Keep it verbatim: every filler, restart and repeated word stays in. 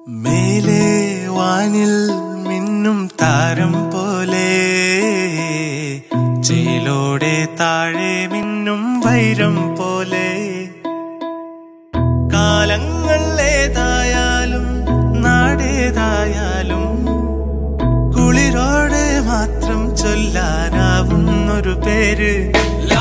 മേലെ വാനിൽ മിന്നും താരം പോലെ ചേലോടെ താഴെ മിന്നും വൈരം പോലെ കാലങ്ങൾ ഏതായാലും നാടേതായാലും കുളിരോടെ മാത്രം ചൊല്ലാനാവുന്നൊരു പേര്